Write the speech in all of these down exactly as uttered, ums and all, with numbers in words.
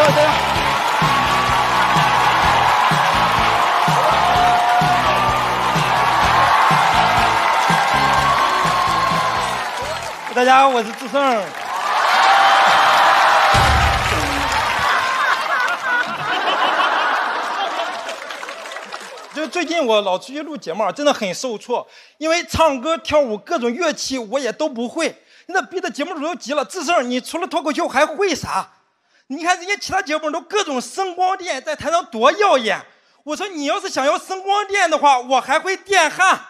大家。大家好，我是志胜。就最近我老出去录节目，真的很受挫，因为唱歌、跳舞各种乐器我也都不会。那逼的节目组都急了，志胜，你除了脱口秀还会啥？你看人家其他节目都各种声光电在台上多耀眼，我说你要是想要声光电的话，我还会电焊。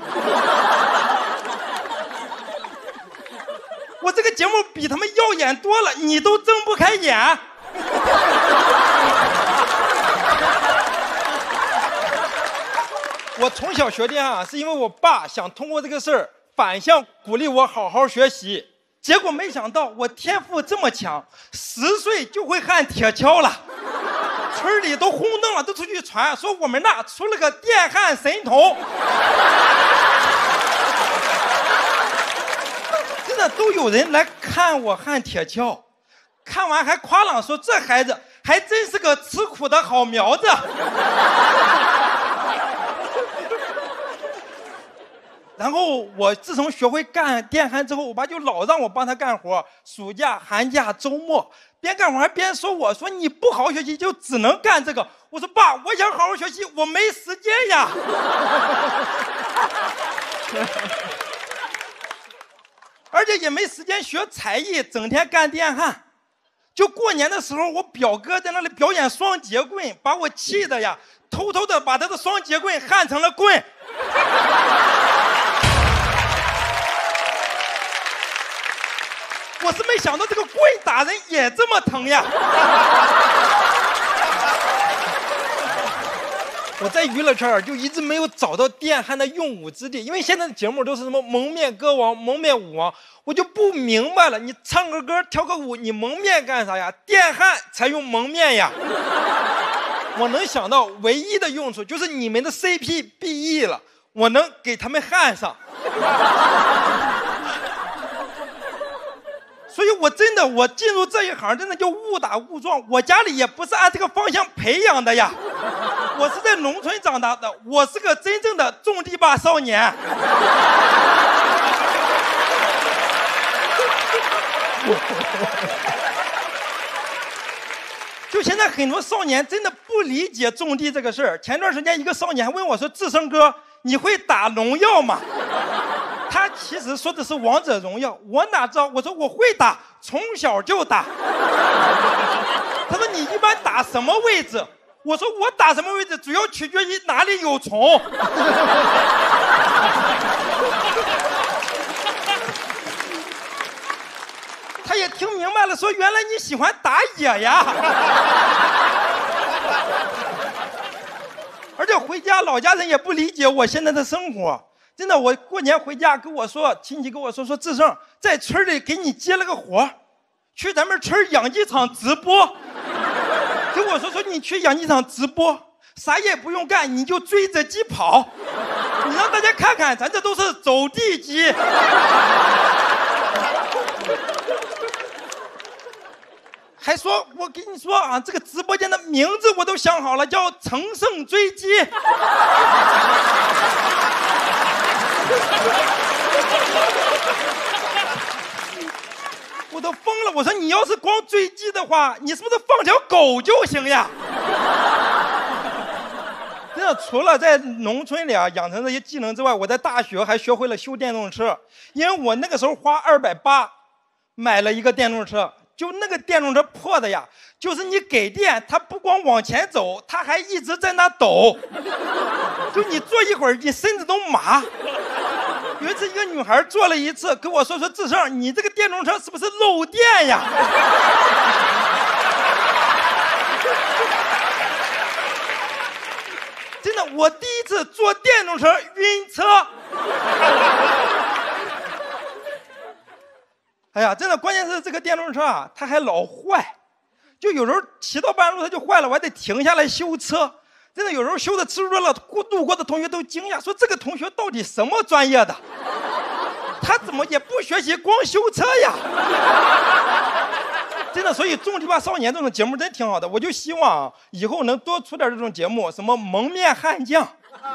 我这个节目比他们耀眼多了，你都睁不开眼。我从小学电焊，是因为我爸想通过这个事儿反向鼓励我好好学习，结果没想到我天赋这么强，十岁就会焊铁锹了。村里都轰动了，都出去传说我们那出了个电焊神童。真的都有人来看我焊铁锹，看完还夸朗说这孩子还真是个吃苦的好苗子。然后我自从学会干电焊之后，我爸就老让我帮他干活，暑假、寒假、周末，边干活还边说我说你不好好学习就只能干这个。我说爸，我想好好学习，我没时间呀。而且也没时间学才艺，整天干电焊。就过年的时候，我表哥在那里表演双节棍，把我气的呀，偷偷的把他的双节棍焊成了棍。我是没想到这个棍打人也这么疼呀。我在娱乐圈就一直没有找到电焊的用武之地，因为现在的节目都是什么蒙面歌王、蒙面舞王，我就不明白了，你唱个歌、跳个舞，你蒙面干啥呀？电焊才用蒙面呀。我能想到唯一的用处就是你们的 C P 毕业了，我能给他们焊上。所以我真的，我进入这一行真的就误打误撞，我家里也不是按这个方向培养的呀。我是在农村长大的，我是个真正的种地吧少年。就现在很多少年真的不理解种地这个事儿。前段时间一个少年还问我说：“志胜哥，你会打农药吗？”他其实说的是王者荣耀，我哪知道？我说我会打，从小就打。他说你一般打什么位置？我说我打什么位置主要取决于哪里有虫。他也听明白了，说原来你喜欢打野呀。而且回家老家人也不理解我现在的生活。真的，我过年回家跟我说，亲戚跟我说说志胜在村里给你接了个活，去咱们村养鸡场直播。跟我说说你去养鸡场直播，啥也不用干，你就追着鸡跑，你让大家看看，咱这都是走地鸡。还说我跟你说啊，这个直播间的名字我都想好了，叫乘胜追击。我都疯了！我说你要是光追鸡的话，你是不是放条狗就行呀？真的，除了在农村里啊养成这些技能之外，我在大学还学会了修电动车。因为我那个时候花二百八买了一个电动车，就那个电动车破的呀，就是你给电，它不光往前走，它还一直在那抖，就你坐一会儿，你身子都麻。有一次，一个女孩坐了一次，跟我说说志胜，你这个电动车是不是漏电呀？真的，我第一次坐电动车晕车。哎呀，真的，关键是这个电动车啊，它还老坏，就有时候骑到半路它就坏了，我还得停下来修车。真的有时候修的吃多了，路过的同学都惊讶，说这个同学到底什么专业的？他怎么也不学习，光修车呀？ 真的，所以《种地吧少年》这种节目真挺好的，我就希望以后能多出点这种节目，什么蒙面悍将。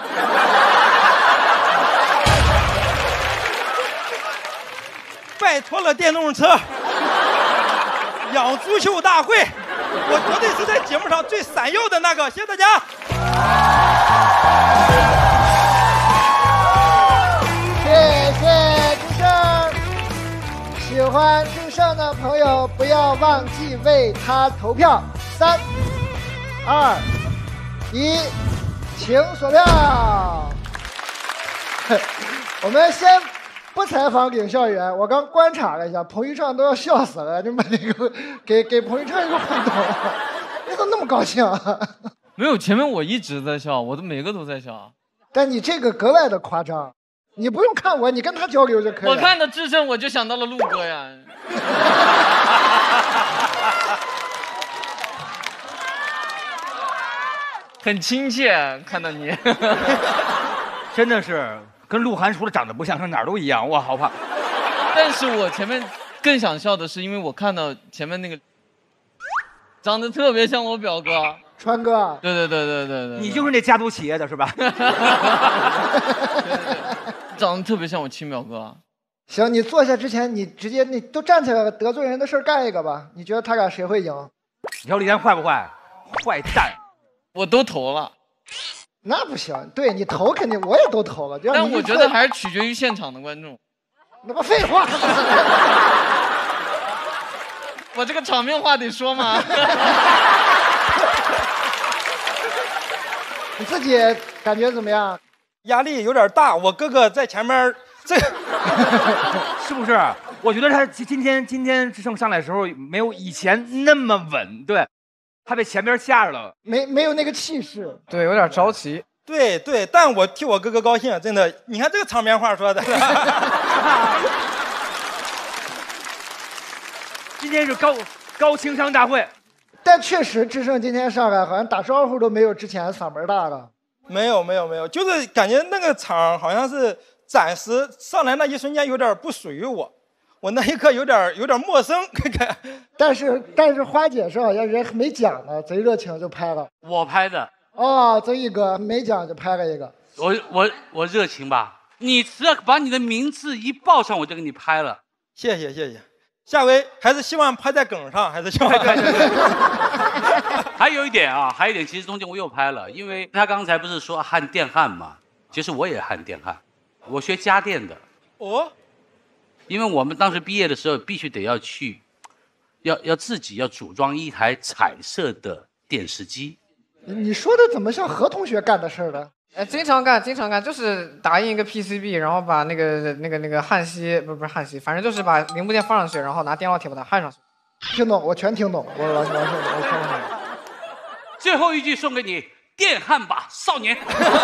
拜托了电动车，养猪秀大会，我绝对是在节目上最闪耀的那个，谢谢大家。 谢谢志胜，喜欢志胜的朋友不要忘记为他投票。三、二、一，请锁票。我们先不采访领校员，我刚观察了一下，彭昱畅都要笑死了，就把那个给给彭昱畅一个话筒，你怎么那么高兴啊？ 没有，前面我一直在笑，我都每个都在笑。 但你这个格外的夸张，你不用看我，你跟他交流就可以了。 我看到志胜，我就想到了陆哥呀。很亲切，看到你， 真的是跟鹿晗除了长得不像，上哪儿都一样，哇，好怕。 但是我前面更想笑的是，因为我看到前面那个长得特别像我表哥川哥。 对对对对对对， 你就是那家族企业的是吧？ 对对长得特别像我亲表哥。 行，你坐下之前，你直接你都站起来了，得罪人的事儿干一个吧。你觉得他俩谁会赢？ 你知道李诞坏不坏？坏蛋。 我都投了。 那不行，对你投肯定我也都投了， 但我觉得还是取决于现场的观众。 那不废话吗？ 我这个场面话得说吗？ 你自己感觉怎么样？ 压力有点大，我哥哥在前面，这是不是？我觉得他今天今天志胜上来的时候没有以前那么稳，对。他被前边吓着了， 没没有那个气势， 对，有点着急。 对对，但我替我哥哥高兴，真的。你看这个场面话说的。 今天是高高情商大会， 但确实志胜今天上来好像打招呼都没有之前嗓门大了。 没有没有没有，就是感觉那个场好像是暂时上来那一瞬间有点不属于我。我那一刻有点有点陌生， 但是但是花姐是好像人没讲呢，贼热情就拍了。 我拍的。 哦，曾毅哥没讲就拍了一个。 我我我热情吧？你只要把你的名字一报上，我就给你拍了。 谢谢谢谢，下回还是希望拍在梗上，还是希望。 还有一点啊，还有一点，其实中间我又拍了，因为他刚才不是说焊电焊嘛，其实我也焊电焊，我学家电的。 哦。 因为我们当时毕业的时候，必须得要去，要要自己要组装一台彩色的电视机。 你说的怎么像何同学干的事儿呢？ 哎，经常干，经常干，就是打印一个 P C B， 然后把那个那个那个焊锡，不不是焊锡，反正就是把零部件放上去，然后拿电烙铁把它焊上去。 听懂，我全听懂，我完全完全我全听懂。 最后一句送给你，电焊吧，少年。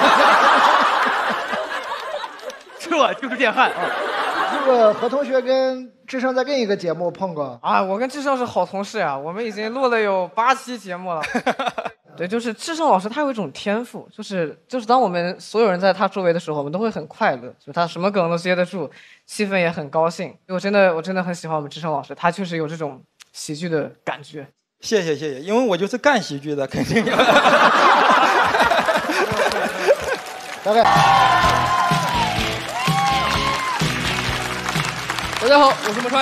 这就是电焊啊。 这个何同学跟志胜在另一个节目碰过啊，我跟志胜是好同事呀、啊，我们已经录了有八期节目了。对，就是志胜老师他有一种天赋，就是就是当我们所有人在他周围的时候，我们都会很快乐，就他什么梗都接得住，气氛也很高兴。我真的我真的很喜欢我们志胜老师，他确实有这种喜剧的感觉。 谢谢谢谢，因为我就是干喜剧的，肯定有。 大概。 大家好，我是莫川。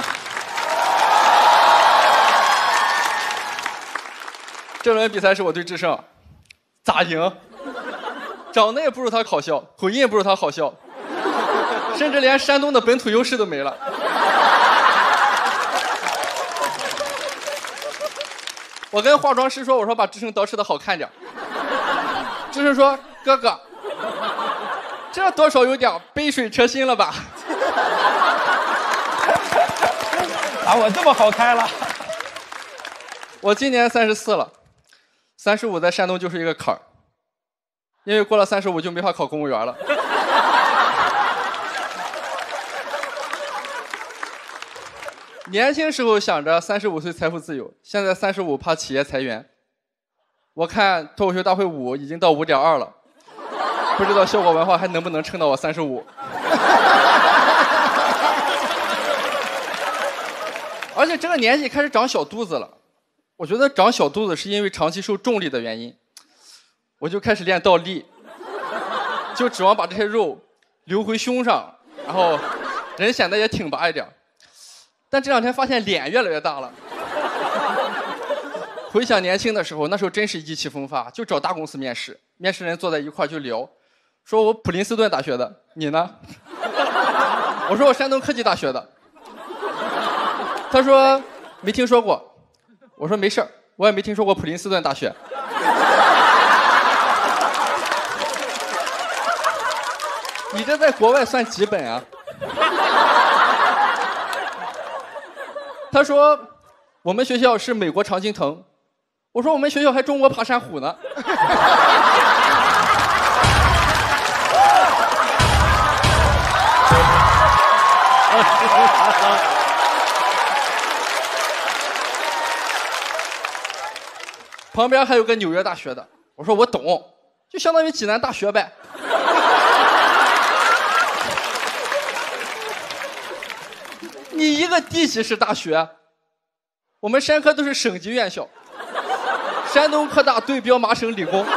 这轮比赛是我对志胜，咋赢？长得也不如他好笑，口音也不如他好笑，甚至连山东的本土优势都没了。我跟化妆师说，我说把志胜捯饬的好看点。志胜说：“哥哥，这多少有点杯水车薪了吧？” 把我这么好开了。 我今年三十四了，三十五在山东就是一个坎儿，因为过了三十五就没法考公务员了。年轻时候想着三十五岁财富自由，现在三十五怕企业裁员。我看脱口秀大会五已经到五点二了，不知道效果文化还能不能撑到我三十五。而而且这个年纪开始长小肚子了。我觉得长小肚子是因为长期受重力的原因，我就开始练倒立，就指望把这些肉留回胸上，然后人显得也挺拔一点。但这两天发现脸越来越大了。回想年轻的时候，那时候真是意气风发，就找大公司面试，面试人坐在一块就聊，说我普林斯顿大学的，你呢？我说我山东科技大学的。他说没听说过。我说没事儿，我也没听说过普林斯顿大学。你这在国外算几本啊？他说我们学校是美国常青藤。我说我们学校还中国爬山虎呢。旁边还有个纽约大学的，我说我懂，就相当于济南大学呗。你一个地级市大学，我们山科都是省级院校，山东科大对标麻省理工。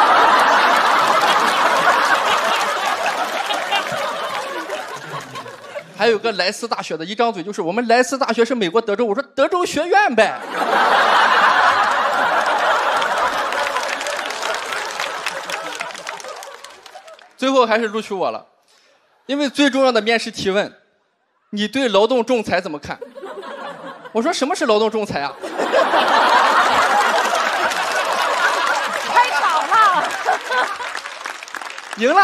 还有个莱斯大学的，一张嘴就是我们莱斯大学是美国德州，我说德州学院呗。最后还是录取我了，因为最重要的面试提问，你对劳动仲裁怎么看？我说什么是劳动仲裁啊？ 太少了， 赢了。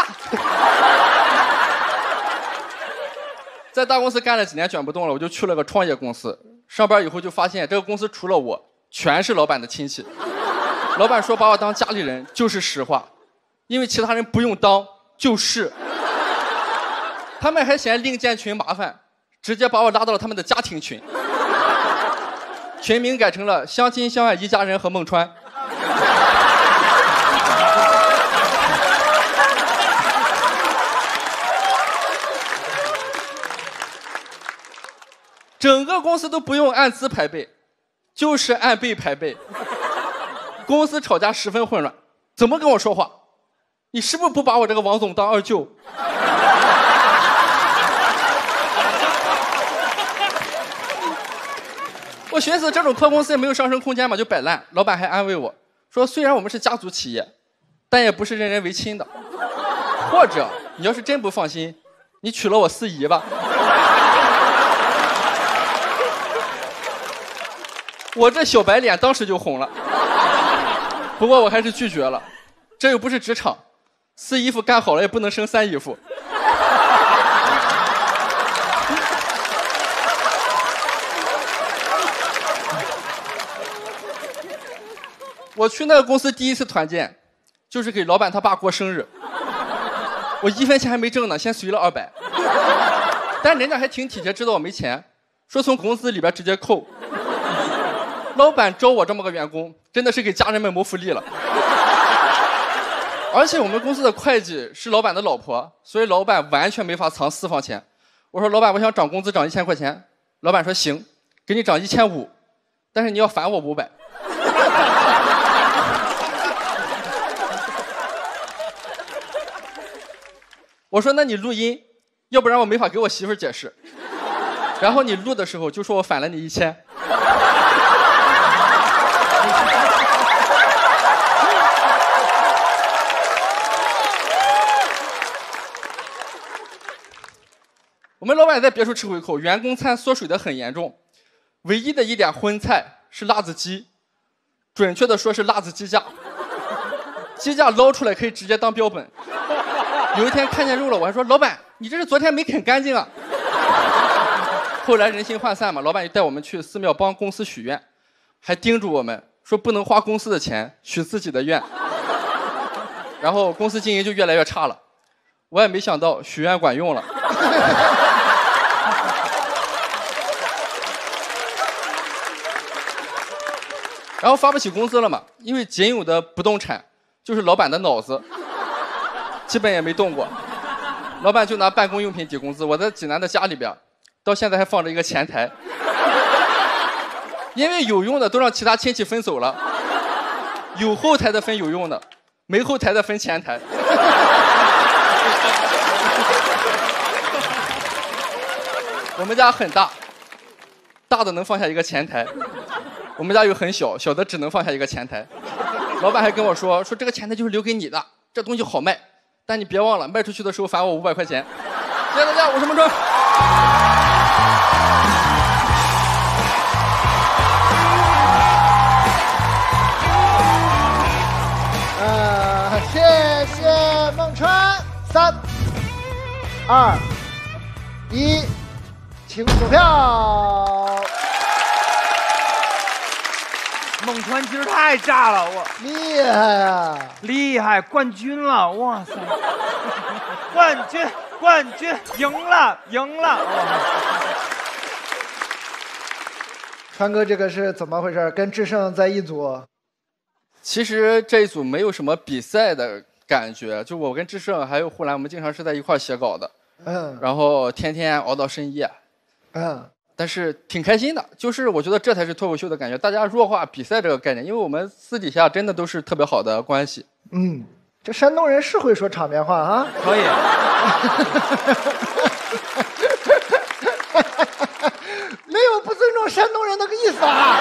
在大公司干了几年卷不动了，我就去了个创业公司。上班以后就发现这个公司除了我，全是老板的亲戚。老板说把我当家里人就是实话，因为其他人不用当。就是，他们还嫌另建群麻烦，直接把我拉到了他们的家庭群，群名改成了相亲相爱一家人和孟川。整个公司都不用按资排辈，就是按辈排辈。公司吵架十分混乱，怎么跟我说话？你是不是不把我这个王总当二舅？我寻思这种破公司也没有上升空间嘛，就摆烂。老板还安慰我说，虽然我们是家族企业，但也不是任人唯亲的。或者你要是真不放心，你娶了我四姨吧。我这小白脸当时就红了，不过我还是拒绝了，这又不是职场。四姨夫干好了也不能生三姨夫。我去那个公司第一次团建，就是给老板他爸过生日。我一分钱还没挣呢，先随了二百。但人家还挺体贴，知道我没钱，说从工资里边直接扣。老板招我这么个员工，真的是给家人们谋福利了。而且我们公司的会计是老板的老婆，所以老板完全没法藏私房钱。我说老板，我想涨工资涨一千块钱，老板说行，给你涨一千五，但是你要返我五百。我说那你录音，要不然我没法给我媳妇解释。然后你录的时候就说我返了你一千。我们老板在别处吃回扣，员工餐缩水的很严重，唯一的一点荤菜是辣子鸡，准确的说是辣子鸡架，鸡架捞出来可以直接当标本。有一天看见肉了，我还说老板，你这是昨天没啃干净啊。后来人心涣散嘛，老板就带我们去寺庙帮公司许愿，还叮嘱我们说不能花公司的钱许自己的愿。然后公司经营就越来越差了，我也没想到许愿管用了。然后发不起工资了嘛，因为仅有的不动产就是老板的脑子，基本也没动过。老板就拿办公用品抵工资，我在济南的家里边，到现在还放着一个前台。 因为有用的都让其他亲戚分走了，有后台的分有用的，没后台的分前台。我们家很大，大的能放下一个前台，我们家又很小，小的只能放下一个前台。老板还跟我说，说这个前台就是留给你的，这东西好卖，但你别忘了卖出去的时候返我五百块钱。谢谢大家，我是孟川。 呃，谢谢孟川。三、二、一，请投票。 孟川今儿太炸了，我厉害啊！ 厉害，冠军了，哇塞！冠军，冠军，赢了，赢了！ 川哥，这个是怎么回事？跟志胜在一组？ 其实这一组没有什么比赛的感觉，就我跟志胜还有呼兰，我们经常是在一块写稿的， 嗯， 然后天天熬到深夜， 嗯。 但是挺开心的，就是我觉得这才是脱口秀的感觉，大家弱化比赛这个概念，因为我们私底下真的都是特别好的关系。 嗯，这山东人是会说场面话啊。 可以。 没有不尊重山东人那个意思啊。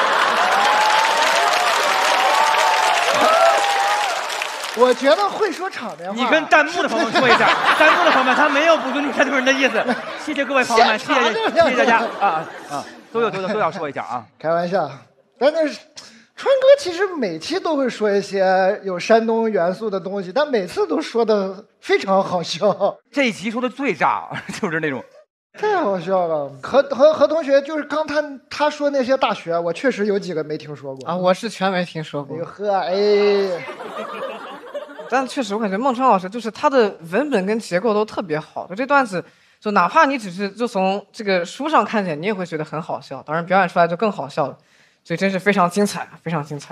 我觉得会说场面话。 你跟弹幕的朋友说一下，弹幕的朋友们，他没有不尊重山东人的意思。谢谢各位朋友们，谢谢谢谢大家啊啊，都有都有都要说一下啊。 开玩笑，但是川哥其实每期都会说一些有山东元素的东西，但每次都说的非常好笑。 这一期说的最炸，就是那种。 太好笑了，何何何同学，就是刚他他说那些大学，我确实有几个没听说过啊，我是全没听说过。 哎呦呵，哎。 但确实，我感觉孟川老师就是他的文本跟结构都特别好，就这段子，就哪怕你只是就从这个书上看见，你也会觉得很好笑，当然表演出来就更好笑了，所以真是非常精彩，非常精彩。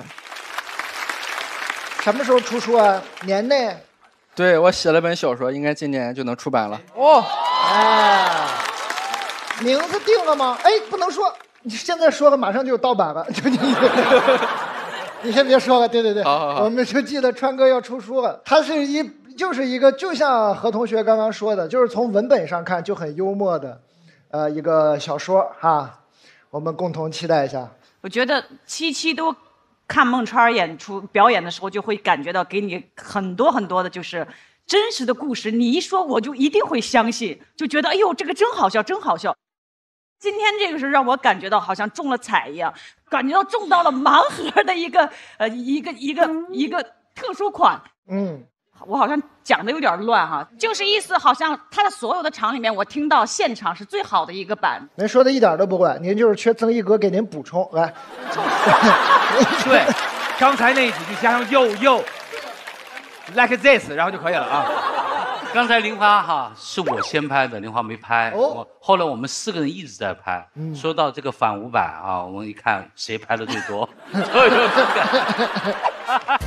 什么时候出书啊？年内？ 对，我写了本小说，应该今年就能出版了。 哦，哎，名字定了吗？哎，不能说，你现在说了，马上就有盗版了，就你。你先别说了，对对对， 好好好， 我们就记得川哥要出书了。他是一就是一个，就像何同学刚刚说的，就是从文本上看就很幽默的，呃，一个小说哈。我们共同期待一下。 我觉得七期都看孟川演出表演的时候，就会感觉到给你很多很多的，就是真实的故事。你一说，我就一定会相信，就觉得哎呦，这个真好笑，真好笑。今天这个是让我感觉到好像中了彩一样，感觉到中到了盲盒的一个呃一个一个一个特殊款。 嗯， 我好像讲的有点乱哈，就是意思好像他的所有的场里面，我听到现场是最好的一个版。 您说的一点都不乱，您就是缺曾一哥给您补充来。 对，刚才那几句加上又又 like this， 然后就可以了啊。 刚才玲花哈是我先拍的，玲花没拍。 哦、 我后来我们四个人一直在拍。嗯、说到这个反五百啊，我们一看谁拍的最多，都有这个。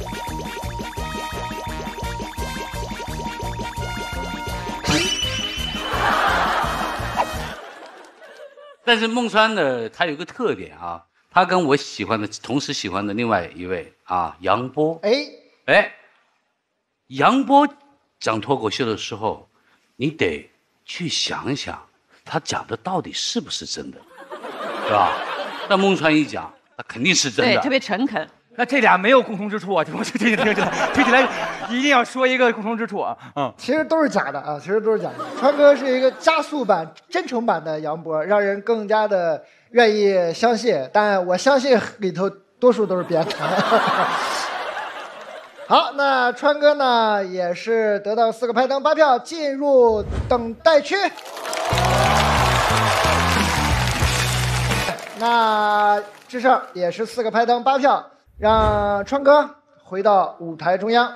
但是孟川的他有个特点啊，他跟我喜欢的同时喜欢的另外一位啊杨波。 哎哎，杨波。讲脱口秀的时候，你得去想想，他讲的到底是不是真的，对吧？那孟川一讲，那肯定是真的， 对，特别诚恳。 那这俩没有共同之处啊，我就听听听听起来一定要说一个共同之处啊。嗯， 其实都是假的啊，其实都是假的。川哥是一个加速版、真诚版的杨波，让人更加的愿意相信，但我相信里头多数都是编的。好，那川哥呢也是得到四个拍灯八票，进入等待区。那志胜也是四个拍灯八票，让川哥回到舞台中央。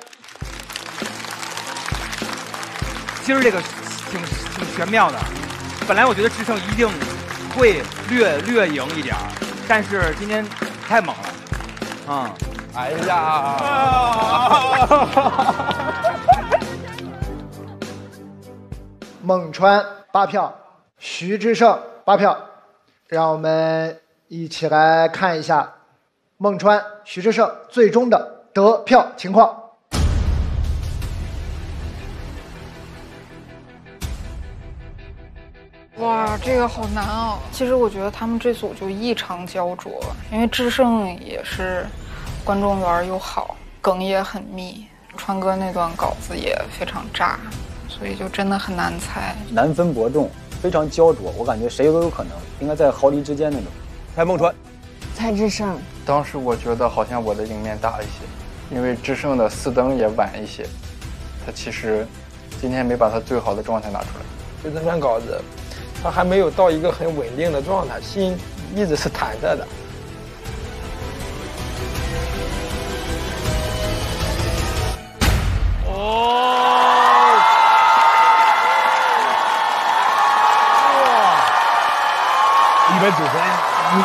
今儿这个挺挺玄妙的，本来我觉得志胜一定会略略赢一点，但是今天太猛了，啊、嗯。哎呀！ 孟川八票，徐志胜八票，让我们一一起来看一下孟川、徐志胜最终的得票情况。 哇，这个好难啊！其实我觉得他们这组就异常焦灼，因为智胜也是观众缘又好，梗也很密，川哥那段稿子也非常炸，所以就真的很难猜。 难分伯仲，非常焦灼，我感觉谁都有可能，应该在毫厘之间那种。 猜孟川， 猜智胜。 当时我觉得好像我的赢面大一些，因为智胜的四灯也晚一些，他其实今天没把他最好的状态拿出来。 就这篇稿子。他还没有到一个很稳定的状态，心一直是忐忑的。 哦！哇！一百九十二，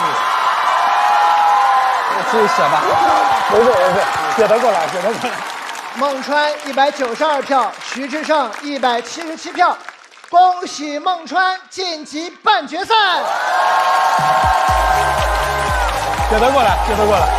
我自己写吧。没事没事，写得过来，写得过来。 孟川一百九十二票，徐志胜一百七十七票。恭喜孟川晋级半决赛！ 写得过来，写得过来。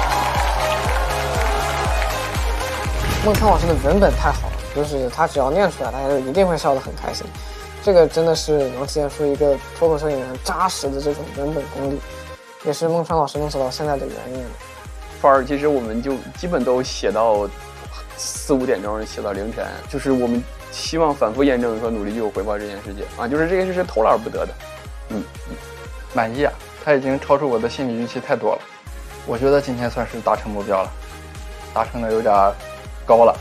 孟川老师的文本太好了，就是他只要念出来，大家就一定会笑得很开心。这个真的是能体现出一个脱口秀演员扎实的这种文本功力，也是孟川老师能走到现在的原因。 范儿其实我们就基本都写到四五点钟，写到凌晨，就是我们。希望反复验证说努力就有回报这件事情啊，就是这个事是偷懒不得的。嗯嗯， 满意啊，他已经超出我的心理预期太多了。我觉得今天算是达成目标了，达成的有点高了。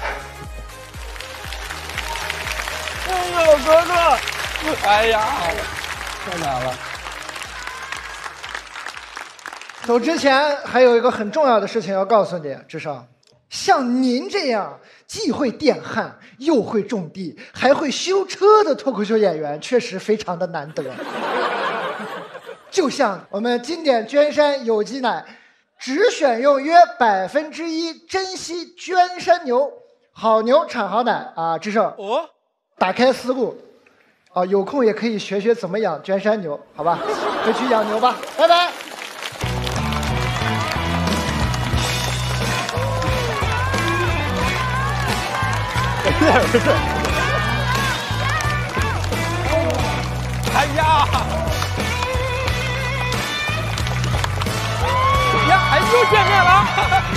哎呦，哥哥，哎呀，太难了。 走之前还有一个很重要的事情要告诉你，志胜，像您这样既会电焊又会种地还会修车的脱口秀演员确实非常的难得。就像我们经典娟山有机奶，只选用约百分之一珍稀娟山牛，好牛产好奶啊！志胜， 哦， 打开思路啊，有空也可以学学怎么养娟山牛，好吧？回去养牛吧，拜拜。 不是不是，哎呀，呀，还又见面了。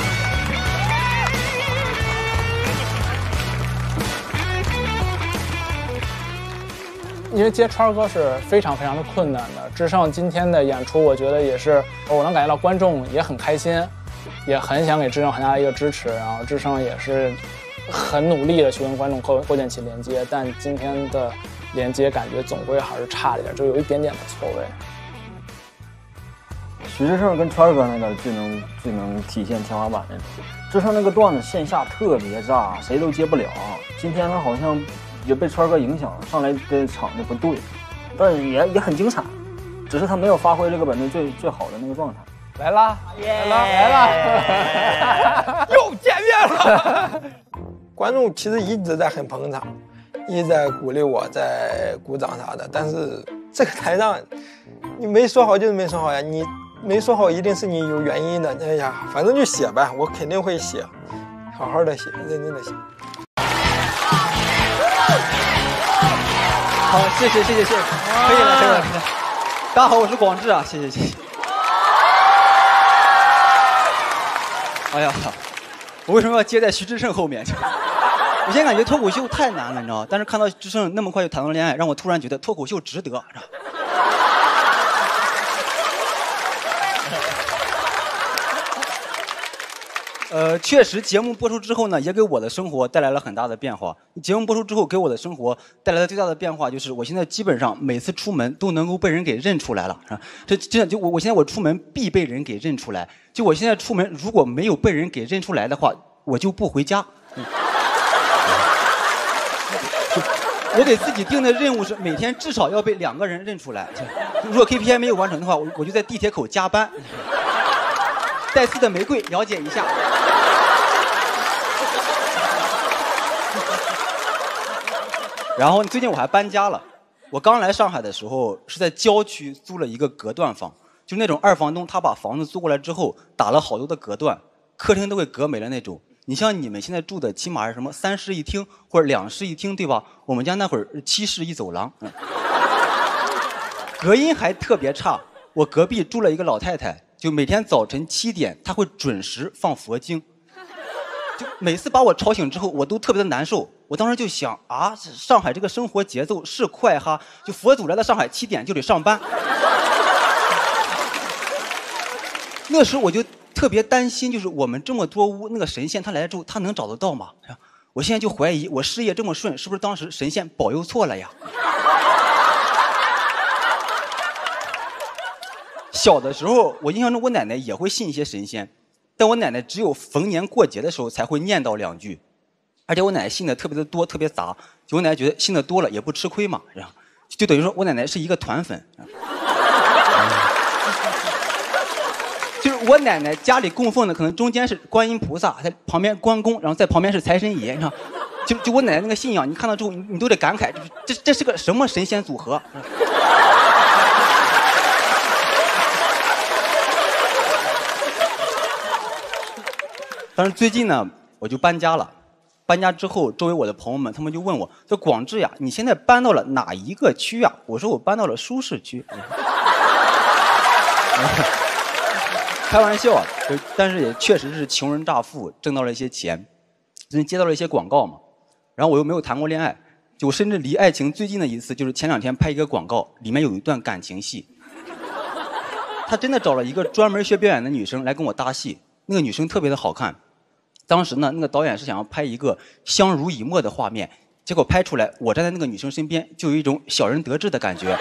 因为接川哥是非常非常的困难的。智胜今天的演出，我觉得也是，我能感觉到观众也很开心，也很想给智胜很大的一个支持，然后智胜也是。很努力的去跟观众构构建起连接，但今天的连接感觉总归还是差了一点，就有一点点的错位。 徐志胜跟川哥那个最能最能体现天花板那种，志胜那个段子线下特别炸，谁都接不了。今天他好像也被川哥影响了，上来的场子不对，但也也很精彩，只是他没有发挥这个本子最最好的那个状态。 来啦，来啦，来啦，又见面了。观众其实一直在很捧场，一直在鼓励我，在鼓掌啥的。但是这个台上，你没说好就是没说好呀，你没说好一定是你有原因的。哎呀，反正就写呗，我肯定会写，好好的写，认真的写。 好，谢谢谢谢谢谢，可以了可以了可以了。大家好，我是广志啊，谢谢谢谢。哎呀，我为什么要接在徐志胜后面？我现在感觉脱口秀太难了，你知道吗？但是看到志胜那么快就谈到恋爱，让我突然觉得脱口秀值得，知道吗？呃，确实，节目播出之后呢，也给我的生活带来了很大的变化。节目播出之后，给我的生活带来的最大的变化就是，我现在基本上每次出门都能够被人给认出来了。啊、这真的就我，我现在我出门必被人给认出来。就我现在出门如果没有被人给认出来的话，我就不回家。嗯、我给自己定的任务是每天至少要被两个人认出来。如果 K P I 没有完成的话，我我就在地铁口加班。带刺的玫瑰，了解一下。然后最近我还搬家了，我刚来上海的时候是在郊区租了一个隔断房， 就那种二房东他把房子租过来之后打了好多的隔断，客厅都给隔没了那种。你像你们现在住的起码是什么三室一厅或者两室一厅对吧？我们家那会儿七室一走廊，嗯、隔音还特别差。我隔壁住了一个老太太，就每天早晨七点她会准时放佛经，就每次把我吵醒之后我都特别的难受。我当时就想啊，上海这个生活节奏是快哈，就佛祖来到上海七点就得上班。那时候我就特别担心，就是我们这么多屋，那个神仙他来之后，他能找得到吗？我现在就怀疑，我事业这么顺，是不是当时神仙保佑错了呀？小的时候，我印象中我奶奶也会信一些神仙，但我奶奶只有逢年过节的时候才会念叨两句，而且我奶奶信的特别的多，特别杂。就我奶奶觉得信的多了也不吃亏嘛，然后就等于说我奶奶是一个团粉。就是我奶奶家里供奉的，可能中间是观音菩萨，在旁边关公，然后在旁边是财神爷，你看，就就我奶奶那个信仰，你看到之后，你你都得感慨，这这是个什么神仙组合？但是最近呢，我就搬家了，搬家之后，周围我的朋友们他们就问我，说广志呀，你现在搬到了哪一个区啊？我说我搬到了舒适区。开玩笑啊，但是也确实是穷人乍富，挣到了一些钱，最近接到了一些广告嘛，然后我又没有谈过恋爱，就我甚至离爱情最近的一次就是前两天拍一个广告，里面有一段感情戏，他真的找了一个专门学表演的女生来跟我搭戏，那个女生特别的好看，当时呢那个导演是想要拍一个相濡以沫的画面，结果拍出来我站在那个女生身边就有一种小人得志的感觉。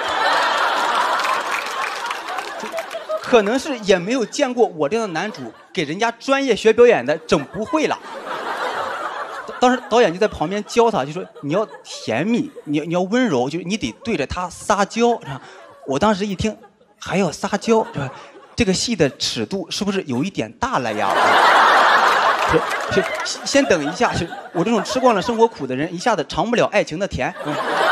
可能是也没有见过我这样的男主给人家专业学表演的整不会了。当时导演就在旁边教他，就说你要甜蜜，你要你要温柔，就是你得对着他撒娇。我当时一听还要撒娇，这个戏的尺度是不是有一点大了呀？是是，先等一下，是我这种吃惯了生活苦的人，一下子尝不了爱情的甜。嗯、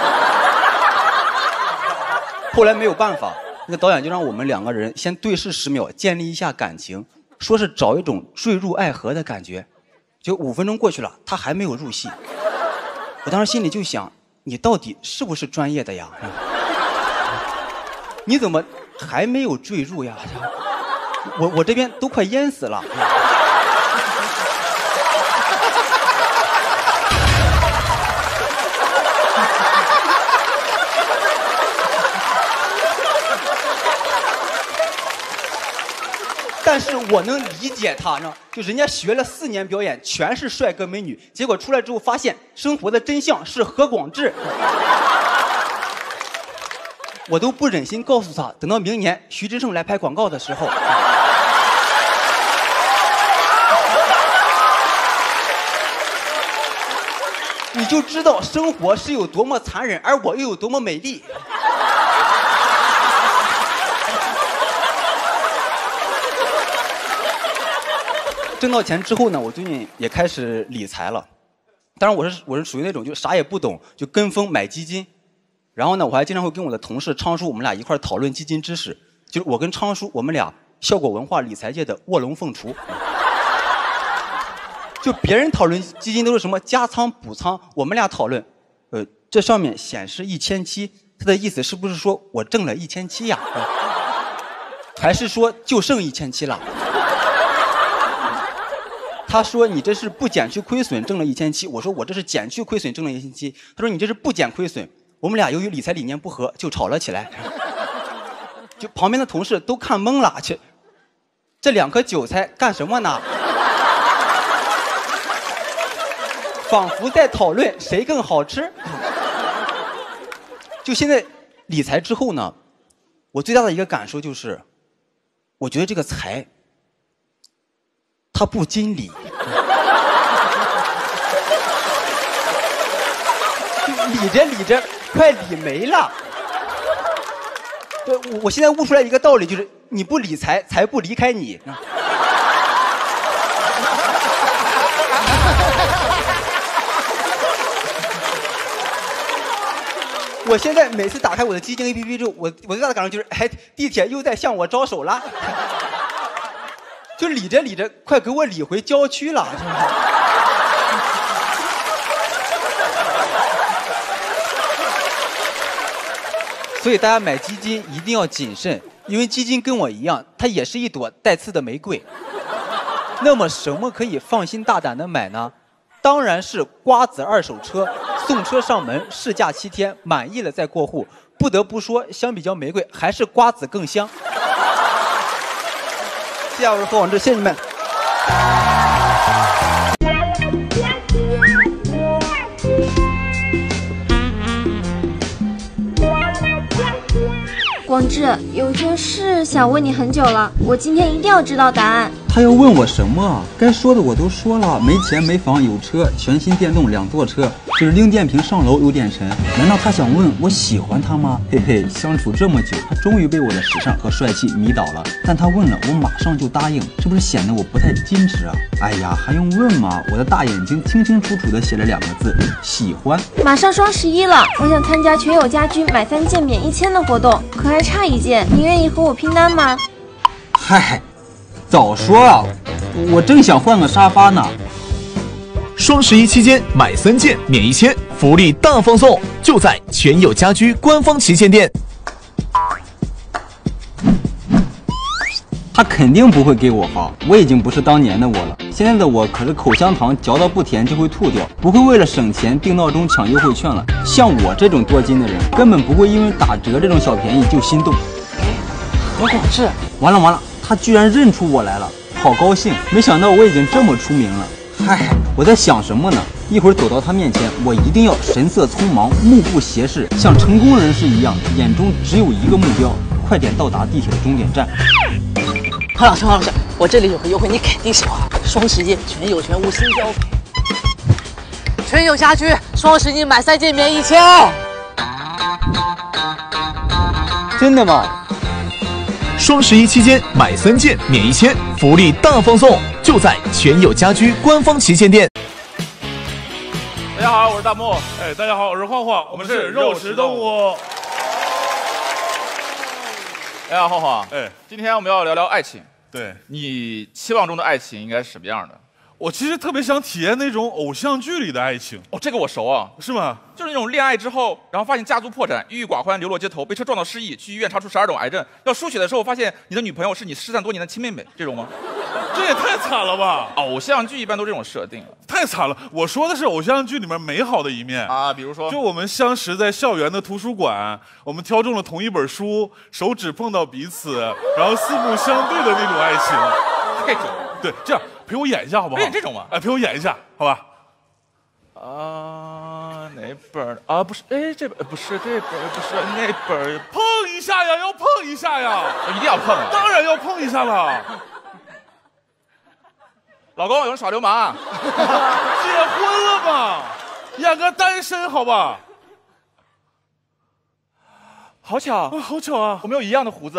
后来没有办法。那个导演就让我们两个人先对视十秒，建立一下感情，说是找一种坠入爱河的感觉。就五分钟过去了，他还没有入戏。我当时心里就想，你到底是不是专业的呀？你怎么还没有坠入呀？我我这边都快淹死了。但是我能理解他，呢，就人家学了四年表演，全是帅哥美女，结果出来之后发现生活的真相是何广智。我都不忍心告诉他，等到明年徐志胜来拍广告的时候，你就知道生活是有多么残忍，而我又有多么美丽。挣到钱之后呢，我最近也开始理财了。当然我是我是属于那种就啥也不懂就跟风买基金，然后呢我还经常会跟我的同事昌叔我们俩一块讨论基金知识，就是我跟昌叔我们俩效果文化理财界的卧龙凤雏。就别人讨论基金都是什么加仓补仓，我们俩讨论，呃这上面显示一千七，他的意思是不是说我挣了一千七呀？还是说就剩一千七了？他说你这是不减去亏损挣了一千七，我说我这是减去亏损挣了一千七，他说你这是不减亏损，我们俩由于理财理念不合就吵了起来，就旁边的同事都看懵了，这这两颗韭菜干什么呢？仿佛在讨论谁更好吃。就现在理财之后呢，我最大的一个感受就是，我觉得这个财它不经理，理着理着快理没了。对，我现在悟出来一个道理，就是你不理财，财不离开你。 我现在每次打开我的基金 A P P 之后，我我最大的感受就是，哎，地铁又在向我招手了，就理着理着，快给我理回郊区了，是吧？所以大家买基金一定要谨慎，因为基金跟我一样，它也是一朵带刺的玫瑰。那么什么可以放心大胆的买呢？当然是瓜子二手车，送车上门，试驾七天，满意了再过户。不得不说，相比较玫瑰，还是瓜子更香。谢谢我是何广智，谢谢你们。 广智，有件事想问你很久了，我今天一定要知道答案。 他要问我什么？该说的我都说了，没钱没房有车，全新电动两座车，指令电瓶上楼有点沉。难道他想问我喜欢他吗？嘿嘿，相处这么久，他终于被我的时尚和帅气迷倒了。但他问了，我马上就答应，是不是显得我不太矜持啊？哎呀，还用问吗？我的大眼睛清清楚楚的写了两个字：喜欢。 马上双十一了，我想参加全友家居买三件免一千的活动，可还差一件，你愿意和我拼单吗？ 嗨。早说啊！我正想换个沙发呢。 双十一期间买三件免一千，福利大放送，就在全友家居官方旗舰店。 他肯定不会给我发，我已经不是当年的我了。现在的我可是口香糖嚼到不甜就会吐掉，不会为了省钱定闹钟抢优惠券了。像我这种多金的人，根本不会因为打折这种小便宜就心动。 何广智， 完了完了！他居然认出我来了，好高兴！没想到我已经这么出名了。嗨，我在想什么呢？一会儿走到他面前，我一定要神色匆忙，目不斜视，像成功人士一样，眼中只有一个目标，快点到达地铁的终点站。 何老师，何老师，我这里有个优惠，你肯定喜欢。双十一全友全屋新标配，全友家居双十一买三件免一千。 真的吗？ 双十一期间买三件免一千，福利大放送，就在全友家居官方旗舰店。 大家好，我是大木。哎，大家好，我是晃晃，我们是肉食动物。 哎呀，晃晃， 哎， 今天我们要聊聊爱情。 对， 你期望中的爱情应该是什么样的？ 我其实特别想体验那种偶像剧里的爱情。 哦，这个我熟啊。 是吗？ 就是那种恋爱之后，然后发现家族破产，郁郁寡欢，流落街头，被车撞到失忆，去医院查出十二种癌症，要输血的时候发现你的女朋友是你失散多年的亲妹妹，这种吗？ 这也太惨了吧！ 偶像剧一般都这种设定。 太惨了！我说的是偶像剧里面美好的一面啊，比如说， 就我们相识在校园的图书馆，我们挑中了同一本书，手指碰到彼此，然后四目相对的那种爱情。 这种， 对，这样。陪我演一下好不好？ 演这种吗？ 哎，陪我演一下，好吧？ 啊，哪本啊？不是，哎，这本不是这本，不是那本。 碰一下呀，要碰一下呀！ 一定要碰啊！ 当然要碰一下了。 老公，有人耍流氓啊？ 结婚了吧？演个单身好吧？ 好巧， 啊，好巧啊！ 我们有一样的胡子。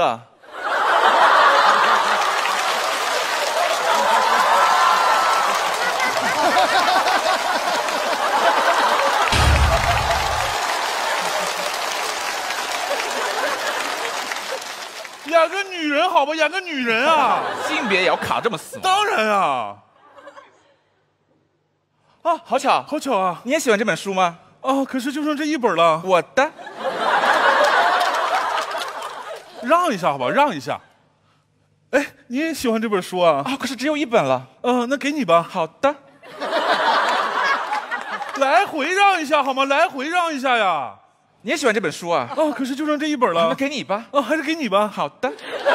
演个女人好吧，演个女人啊！ 性别也要卡这么死吗？ 当然啊！ 啊，好巧， 好巧啊！ 你也喜欢这本书吗？ 啊，可是就剩这一本了。 我的。 让一下好吧，让一下。哎，你也喜欢这本书啊？ 啊，可是只有一本了。 嗯、呃，那给你吧。 好的。 来回让一下好吗？来回让一下呀！ 你也喜欢这本书啊？ 哦，可是就剩这一本了。 那给你吧。 哦，还是给你吧。 好的。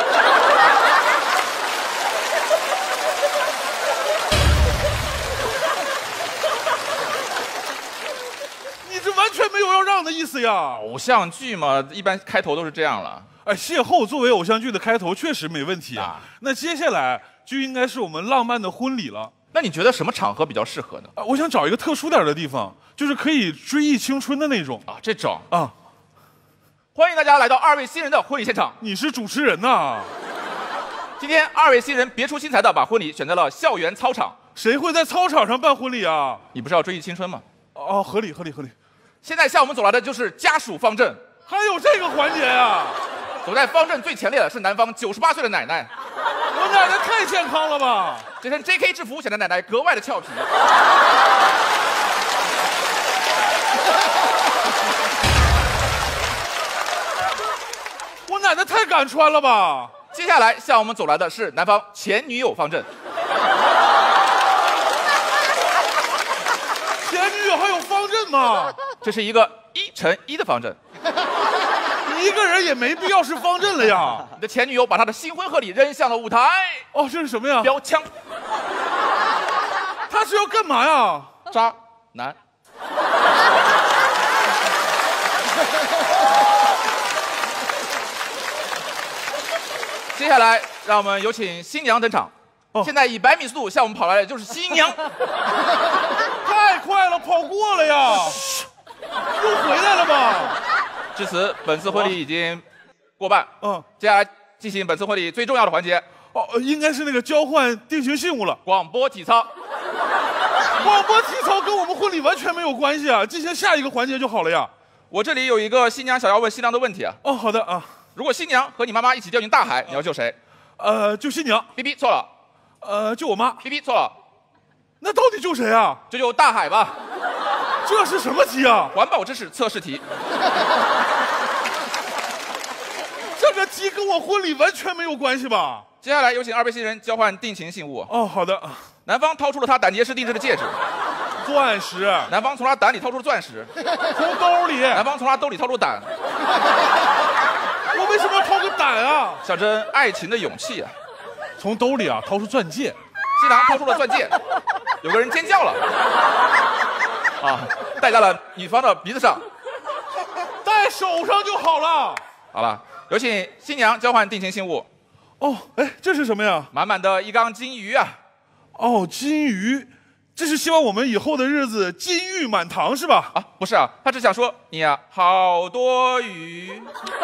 你这完全没有要让的意思呀！ 偶像剧嘛，一般开头都是这样了。 哎，邂逅作为偶像剧的开头确实没问题啊。那接下来就应该是我们浪漫的婚礼了。 那你觉得什么场合比较适合呢？ 啊，我想找一个特殊点的地方，就是可以追忆青春的那种啊，这种啊。 欢迎大家来到二位新人的婚礼现场。 你是主持人呐？ 今天二位新人别出心裁的把婚礼选在了校园操场。 谁会在操场上办婚礼啊？ 你不是要追忆青春吗？ 哦，合理合理合理。 现在向我们走来的就是家属方阵， 还有这个环节呀？ 走在方阵最前列的是男方九十八岁的奶奶。 我奶奶太健康了吧？ 这身 J K 制服显得奶奶格外的俏皮。 我奶奶太敢穿了吧？ 接下来向我们走来的是男方前女友方阵。 前女友还有方阵吗？ 这是一个一乘一的方阵。 一个人也没必要是方阵了呀！ 你的前女友把她的新婚贺礼扔向了舞台。 哦，这是什么呀？ 标枪。 他是要干嘛呀？ 渣男。接下来，让我们有请新娘登场。哦、现在以百米速度向我们跑来的就是新娘。 太快了，跑过了呀！又回来了吧？ 至此，本次婚礼已经过半。 嗯， 接下来进行本次婚礼最重要的环节。 哦，应该是那个交换定情信物了。 广播体操。 广播体操跟我们婚礼完全没有关系啊！进行下一个环节就好了呀。 我这里有一个新娘想要问新娘的问题啊。 哦，好的啊。 如果新娘和你妈妈一起掉进大海，你要救谁？ 呃，救新娘。 B B 错了。 呃，救我妈。 B B 错了。 那到底救谁啊？ 就救大海吧。 这是什么题啊？ 环保知识测试题。 这个题跟我婚礼完全没有关系吧？ 接下来有请二位新人交换定情信物。 哦，好的。 男方掏出了他胆结石定制的戒指， 钻石。 男方从他胆里掏出了钻石， 从兜里。 男方从他兜里掏出胆。 我为什么要掏个胆啊？ 象征爱情的勇气啊！ 从兜里啊掏出钻戒。 新郎掏出了钻戒，有个人尖叫了，啊，戴在了女方的鼻子上， 戴手上就好了。 好了，有请新娘交换定情信物。 哦，哎，这是什么呀？ 满满的一缸金鱼啊！ 哦，金鱼，这是希望我们以后的日子金玉满堂是吧？ 啊，不是啊，他只想说你呀、啊，好多鱼。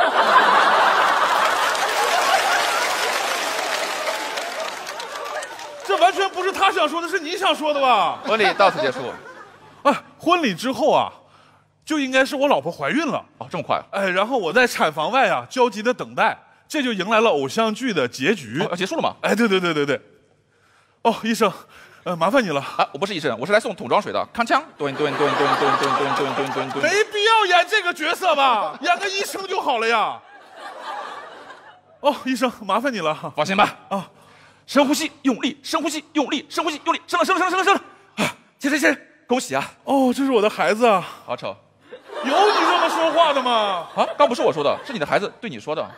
这完全不是他想说的，是你想说的吧？ 婚礼到此结束。 啊，婚礼之后啊，就应该是我老婆怀孕了。 哦，这么快？ 哎，然后我在产房外啊，焦急的等待，这就迎来了偶像剧的结局。 哦，结束了吗？ 哎，对对对对对。哦，医生，呃，麻烦你了。 啊，我不是医生，我是来送桶装水的。康枪，蹲蹲蹲蹲蹲蹲蹲蹲蹲蹲蹲。 没必要演这个角色吧？演个医生就好了呀。哦，医生，麻烦你了。 放心吧。 啊。 深呼吸，用力，深呼吸，用力，深呼吸，用力，生了，生了，生了，生了，生了！啊，先生，先生，恭喜啊！ 哦，这是我的孩子啊， 好丑。 有你这么说话的吗？ 啊，刚不是我说的，是你的孩子对你说的。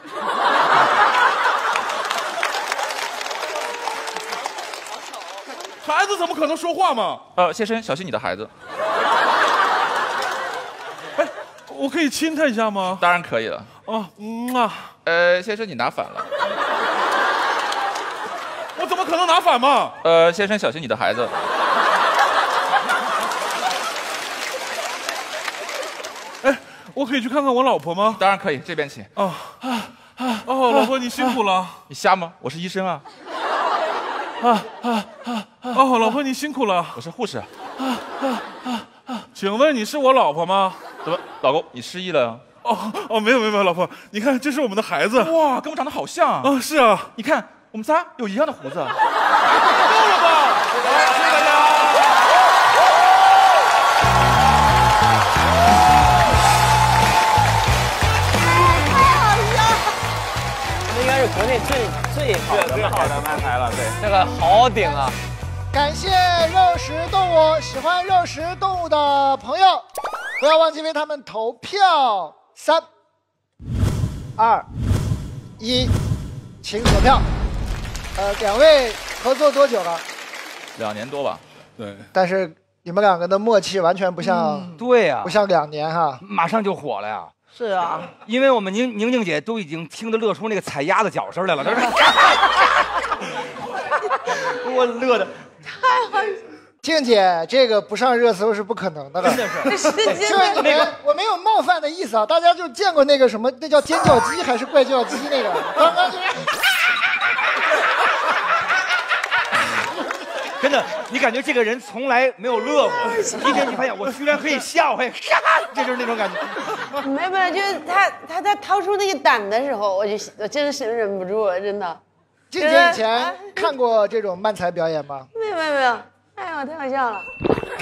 孩子怎么可能说话嘛？ 呃，先生，小心你的孩子。 哎，我可以亲他一下吗？ 当然可以了。 哦，嗯啊。 呃，先生，你拿反了。 我怎么可能拿反嘛？ 呃，先生，小心你的孩子。 哎，我可以去看看我老婆吗？ 当然可以，这边请。 哦啊啊哦，老婆你辛苦了。啊、 你瞎吗？我是医生啊。 啊啊啊！哦，老婆你辛苦了。 我是护士。啊啊啊啊！请问你是我老婆吗？ 怎么，老公你失忆了呀？ 哦哦，没有没有没有，老婆，你看这是我们的孩子。 哇，跟我长得好像啊。 啊，是啊， 你看。我们仨有一样的胡子，够了吧？ 来，谢谢大家。 太好笑！这应该是国内最最好的最好的麦牌了，对， 这个好顶啊！ 感谢肉食动物，喜欢肉食动物的朋友，不要忘记为他们投票。三、二、一，请投票。呃，两位合作多久了？ 两年多吧。 对。 但是你们两个的默契完全不像， 嗯、对呀、啊， 不像两年哈， 马上就火了呀。 是啊， 因为我们宁宁静姐都已经听得乐出那个踩鸭子脚声来了，这是。我乐的太好笑。静姐，这个不上热搜是不可能的了， 真的是。 这你们，我没有冒犯的意思啊，大家就见过那个什么，那叫尖叫鸡还是怪叫鸡那个？刚刚就是。 跟真的，你感觉这个人从来没有乐过。今天你发现我居然可以笑，还哈哈，这就是那种感觉。 没有没有，就是他他在掏出那个胆的时候，我就我真是忍不住了，真的。 静姐以前看过这种漫才表演吗？ 没有没有没有，哎呦，太好笑了。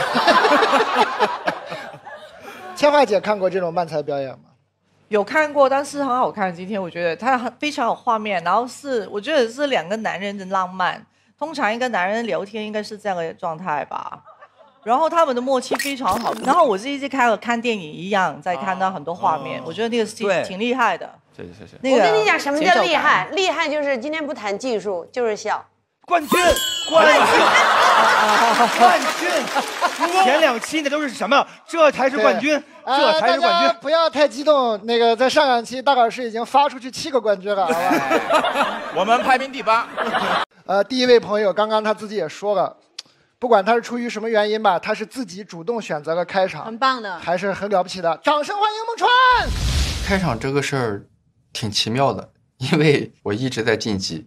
千华姐看过这种漫才表演吗？ 有看过，但是很好看。今天我觉得它很非常有画面，然后是我觉得是两个男人的浪漫。通常一个男人聊天应该是这样的状态吧，然后他们的默契非常好。然后我是一直看和看电影一样，在看到很多画面，我觉得那个是挺挺厉害的。 谢谢谢谢。 那个、我跟你讲，什么叫厉害？厉害就是今天不谈技术，就是笑。 冠军，冠军，冠军！前两期那都是什么？这才是冠军，这才是冠军！ 不要太激动，那个在上两期大老师已经发出去七个冠军了，好吧？ 我们排名第八。 呃，第一位朋友刚刚他自己也说了，不管他是出于什么原因吧，他是自己主动选择了开场， 很棒的， 还是很了不起的。掌声欢迎孟川！ 开场这个事儿挺奇妙的，因为我一直在晋级。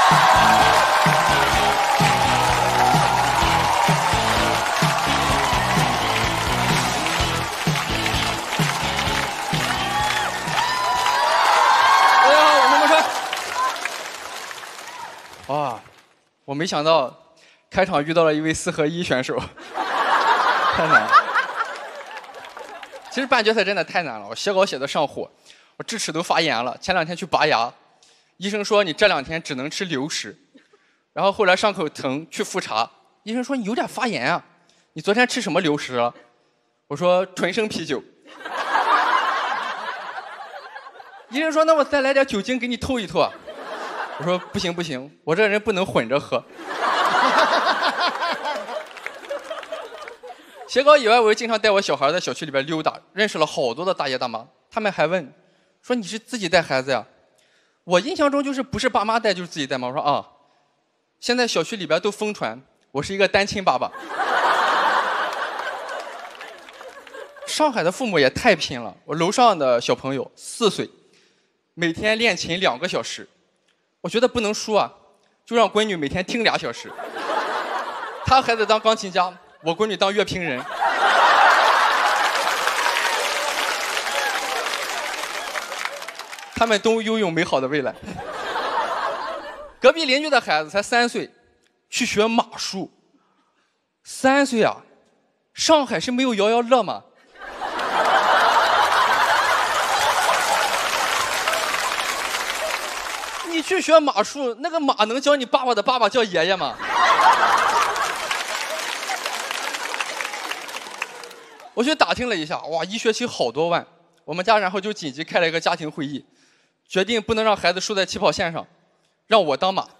哇，我没想到开场遇到了一位四合一选手，太难了。其实办决赛真的太难了，我写稿写的上火，我智齿都发炎了。前两天去拔牙，医生说你这两天只能吃流食，然后后来伤口疼去复查，医生说你有点发炎啊，你昨天吃什么流食了？我说纯生啤酒。医生说那我再来点酒精给你透一透啊。我说不行不行，我这人不能混着喝。写稿以外，我又经常带我小孩在小区里边溜达，认识了好多的大爷大妈，他们还问说你是自己带孩子呀？我印象中就是不是爸妈带就是自己带嘛。我说啊，现在小区里边都疯传我是一个单亲爸爸。上海的父母也太拼了，我楼上的小朋友四岁，每天练琴两个小时。我觉得不能输啊，就让闺女每天听俩小时。他孩子当钢琴家，我闺女当乐评人。他们都拥有美好的未来。隔壁邻居的孩子才三岁，去学马术。三岁啊，上海是没有摇摇乐吗？你去学马术，那个马能教你爸爸的爸爸叫爷爷吗？我去打听了一下，哇，一学期好多万。我们家然后就紧急开了一个家庭会议，决定不能让孩子输在起跑线上，让我当马。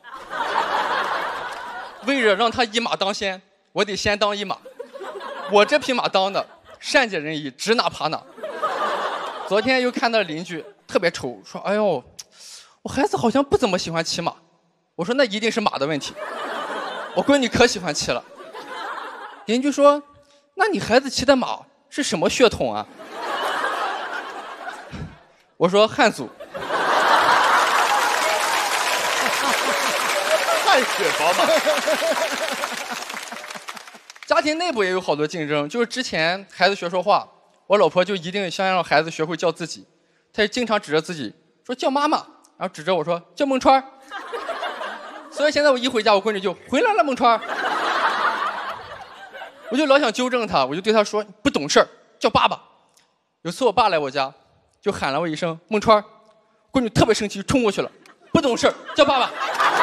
为了让他一马当先，我得先当一马。我这匹马当的善解人意，指哪爬哪。昨天又看到邻居特别丑，说：“哎呦。”我孩子好像不怎么喜欢骑马，我说那一定是马的问题。我闺女可喜欢骑了。邻居说：“那你孩子骑的马是什么血统啊？”我说：“汉族。” 汗血宝马。 家庭内部也有好多竞争，就是之前孩子学说话，我老婆就一定想让孩子学会叫自己，她就经常指着自己说叫妈妈。然后指着我说叫孟川，所以现在我一回家，我闺女就回来了孟川。我就老想纠正她，我就对她说不懂事儿，叫爸爸。有次我爸来我家，就喊了我一声孟川，闺女特别生气，冲过去了，不懂事儿，叫爸爸。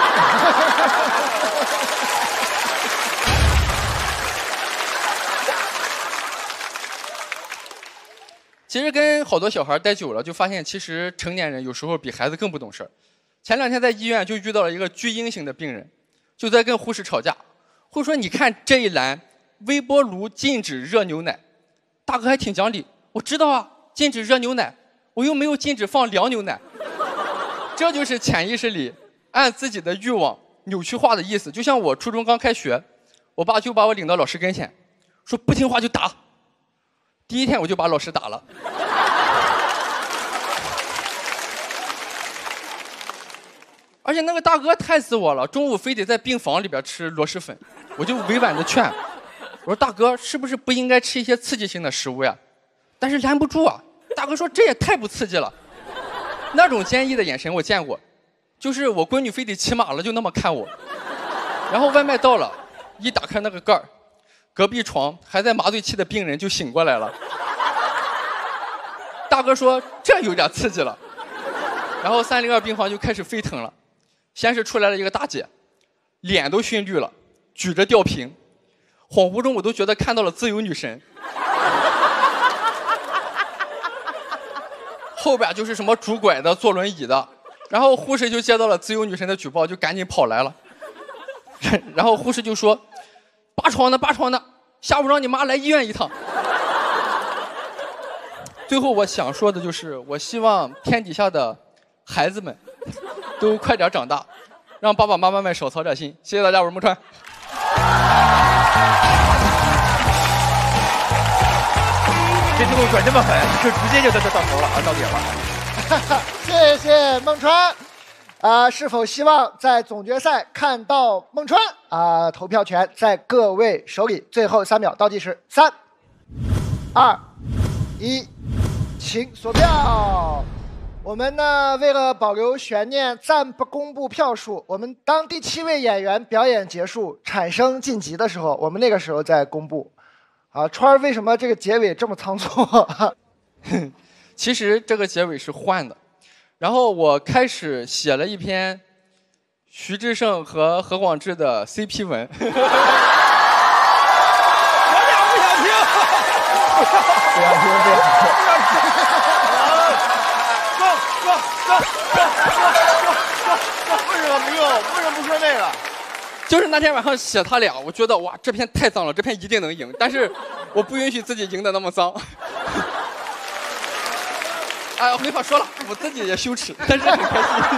其实跟好多小孩待久了，就发现其实成年人有时候比孩子更不懂事儿。前两天在医院就遇到了一个巨婴型的病人，就在跟护士吵架。护士说：“你看这一栏，微波炉禁止热牛奶。”大哥还挺讲理，我知道啊，禁止热牛奶，我又没有禁止放凉牛奶。这就是潜意识里按自己的欲望扭曲化的意思。就像我初中刚开学，我爸就把我领到老师跟前，说不听话就打。第一天我就把老师打了。 而且那个大哥太死我了，中午非得在病房里边吃螺蛳粉，我就委婉的劝，我说大哥是不是不应该吃一些刺激性的食物呀？但是拦不住啊，大哥说这也太不刺激了。那种坚毅的眼神我见过，就是我闺女非得起码了就那么看我。然后外卖到了，一打开那个盖儿，隔壁床还在麻醉期的病人就醒过来了。大哥说这有点刺激了，然后三零二病房就开始沸腾了。先是出来了一个大姐，脸都熏绿了，举着吊瓶，恍惚中我都觉得看到了自由女神。后边就是什么拄拐的、坐轮椅的，然后护士就接到了自由女神的举报，就赶紧跑来了。然后护士就说：“扒床的，扒床的，下午让你妈来医院一趟。”最后我想说的就是，我希望天底下的孩子们都快点长大，让爸爸妈妈们少操点心。谢谢大家，我是孟川。 这最后转这么狠，就直接就到到头了啊，到点了。 谢谢孟川。啊、呃，是否希望在总决赛看到孟川？啊、呃，投票权在各位手里。最后三秒倒计时，三、二、一，请锁票。我们呢，为了保留悬念，暂不公布票数。我们当第七位演员表演结束，产生晋级的时候，我们那个时候再公布。啊，川儿为什么这个结尾这么仓促？ 其实这个结尾是换的，然后我开始写了一篇徐志胜和何广智的 C P 文。我俩不想听， 不想听，不想听。 说说说说说说，为什么不用？为什么不说那个？ 就是那天晚上写他俩，我觉得哇，这篇太脏了，这篇一定能赢，但是我不允许自己赢得那么脏。哎呀，没法说了，我自己也羞耻，但是很开心。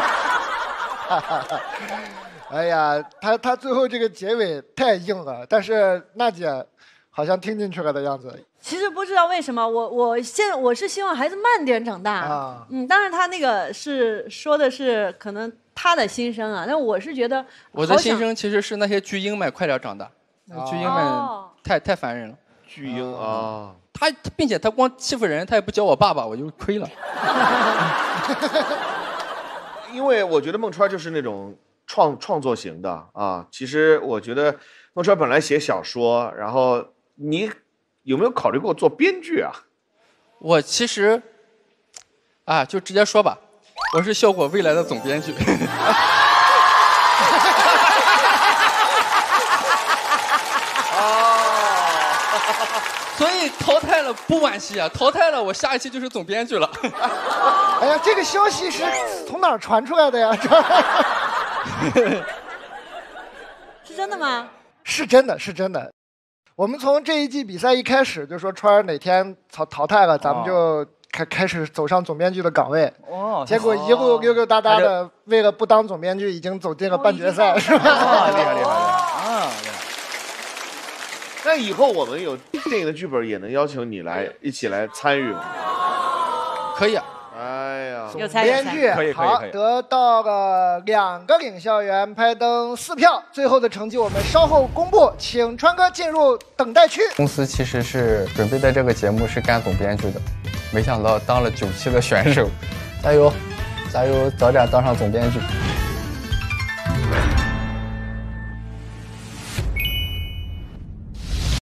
哎呀，他他最后这个结尾太硬了，但是娜姐好像听进去了的样子。 其实不知道为什么，我我现我是希望孩子慢点长大。啊、嗯，当然他那个是说的是可能他的心声啊，但我是觉得我的心声其实是那些巨婴们快点长大，那巨婴们太、哦、太烦人了。 巨婴啊， 他并且他光欺负人，他也不教我爸爸，我就亏了。 因为我觉得孟川就是那种创创作型的啊。其实我觉得孟川本来写小说，然后你有没有考虑过做编剧啊？ 我其实啊，就直接说吧，我是效果未来的总编剧。所以淘汰了不惋惜啊，淘汰了我下一期就是总编剧了。 哎呀，这个消息是从哪儿传出来的呀？ 是真的吗？ 是真的，是真的。我们从这一季比赛一开始就说川儿哪天淘淘汰了，咱们就开开始走上总编剧的岗位。哦。结果一路溜溜达达的，为了不当总编剧，已经走进了半决赛，是吧？ 啊，厉害厉害！啊，厉害。那以后我们有电影的剧本，也能邀请你来一起来参与吗？ 可以啊。 哎呀， 总编剧好，得到了两个领校员拍灯四票，最后的成绩我们稍后公布，请川哥进入等待区。 公司其实是准备在这个节目是干总编剧的，没想到当了九期的选手，加油，加油，早点当上总编剧。